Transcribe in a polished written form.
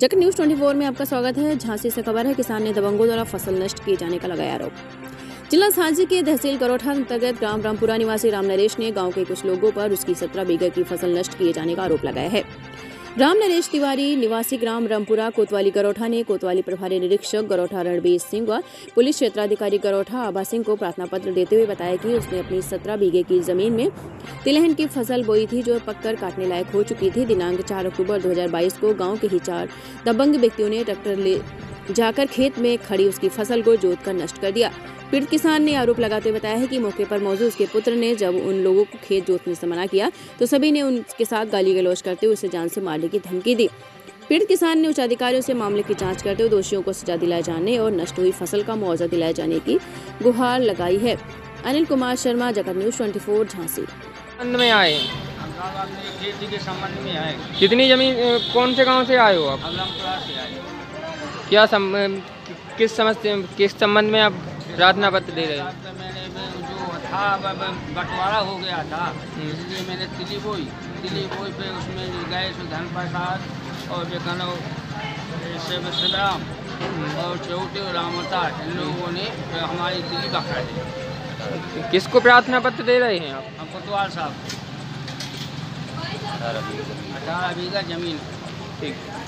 जगत न्यूज 24 में आपका स्वागत है। झांसी से खबर है, किसान ने दबंगों द्वारा फसल नष्ट किए जाने का लगाया आरोप। जिला झांसी के तहसील गरोठा अंतर्गत ग्राम रामपुरा निवासी राम नरेश ने गांव के कुछ लोगों पर उसकी 17 बीघे की फसल नष्ट किए जाने का आरोप लगाया है। राम नरेश तिवारी निवासी ग्राम रामपुरा कोतवाली गरोठा ने कोतवाली प्रभारी निरीक्षक गरोठा रणबीर सिंह व पुलिस क्षेत्राधिकारी गरोठा आबा सिंह को प्रार्थना पत्र देते हुए बताया कि उसने अपनी 17 बीघे की जमीन में तिलहन की फसल बोई थी, जो पककर काटने लायक हो चुकी थी। दिनांक 4 अक्टूबर 2022 को गांव के ही 4 दबंग व्यक्तियों ने ट्रैक्टर ले जाकर खेत में खड़ी उसकी फसल को जोतकर नष्ट कर दिया। पीड़ित किसान ने आरोप लगाते हुए बताया है कि मौके पर मौजूद उसके पुत्र ने जब उन लोगों को खेत जोतने से मना किया तो सभी ने उनके साथ गाली गलौज करते हुए उसे जान से मारने की धमकी दी। पीड़ित किसान ने उच्च अधिकारियों से मामले की जांच करते हुए दोषियों को सजा दिलाए जाने और नष्ट हुई फसल का मुआवजा दिलाए जाने की गुहार लगाई है। अनिल कुमार शर्मा, जगत न्यूज 24, झांसी। में आए खेती के संबंध में आए। कितनी जमीन, कौन से गांव से आए हो आप? हम रामपुरा से आए। क्या किस संबंध में आप प्रार्थना पत्र दे रहे हैं? मैंने जो था बंटवारा हो गया था, इसलिए मैंने तिली बोई पे उसमें गए सुधन प्रसाद और बेकनो शिवराम और चौटे रामता, इन लोगों ने हमारी तिली बखा दी। किसको प्रार्थना पत्र दे रहे हैं आप? हम कोतवाल साहब 18 बीघा जमीन। ठीक।